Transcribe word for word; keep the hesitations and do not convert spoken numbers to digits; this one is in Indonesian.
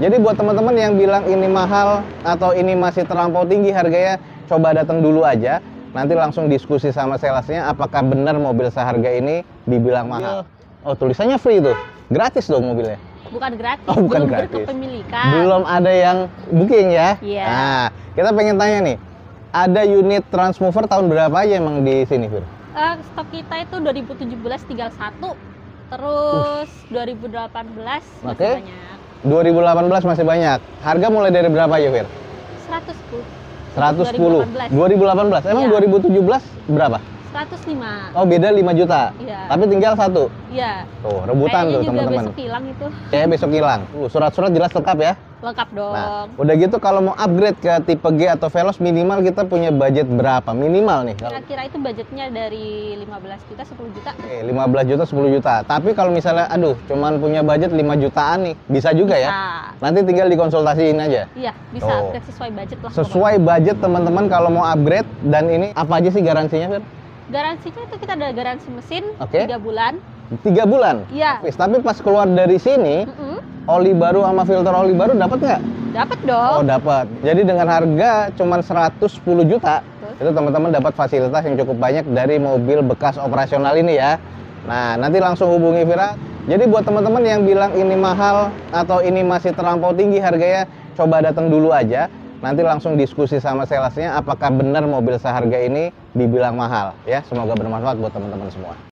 Jadi buat teman-teman yang bilang ini mahal atau ini masih terlampau tinggi harganya, coba datang dulu aja. Nanti langsung diskusi sama salesnya apakah benar mobil seharga ini dibilang mahal. Oh, tulisannya free tuh. Gratis dong mobilnya. Bukan gratis, Oh, bukan belum gratis. berkepemilikan. Belum ada yang booking ya? Iya. Nah, kita pengen tanya nih. Ada unit transmover tahun berapa aja emang di sini, Fir? Uh, stok kita itu dua ribu tujuh belas tinggal satu. Terus uh. dua ribu delapan belas masih Oke. banyak. dua ribu delapan belas masih banyak. Harga mulai dari berapa ya, Fir? seratus sepuluh. seratus sepuluh. dua ribu delapan belas. Emang Iya. dua ribu tujuh belas berapa? seratus lima. Oh, beda lima juta. Iya. Tapi tinggal satu. Iya. Tuh, rebutan Kayaknya tuh juga teman-teman. besok hilang itu. Kayaknya besok hilang. Uh, surat-surat jelas lengkap ya. Lengkap dong. Nah, udah gitu kalau mau upgrade ke tipe G atau Veloz minimal kita punya budget berapa? Minimal nih. Kalau Kira-kira itu budgetnya dari lima belas juta, sepuluh juta. Oke, lima belas juta, sepuluh juta. Tapi kalau misalnya aduh, cuman punya budget lima jutaan nih, bisa juga Bisa. ya. Nanti tinggal dikonsultasiin aja. Iya, bisa Tuh. upgrade sesuai budget lah. Sesuai budget teman-teman kalau mau upgrade. Dan ini apa aja sih garansinya, Fir? pokoknya. Garansinya itu kita ada garansi mesin Oke. tiga bulan. Tiga bulan? Iya. Wis, tapi pas keluar dari sini, Mm-mm. oli baru sama filter oli baru dapat nggak? Dapat Oh, dong. dapat. Jadi dengan harga cuma seratus sepuluh juta, Betul. itu teman-teman dapat fasilitas yang cukup banyak dari mobil bekas operasional ini ya. Nah, nanti langsung hubungi Vira. Jadi buat teman-teman yang bilang ini mahal atau ini masih terlampau tinggi harganya, coba datang dulu aja. Nanti langsung diskusi sama salesnya apakah benar mobil seharga ini dibilang mahal ya. Semoga bermanfaat buat teman-teman semua.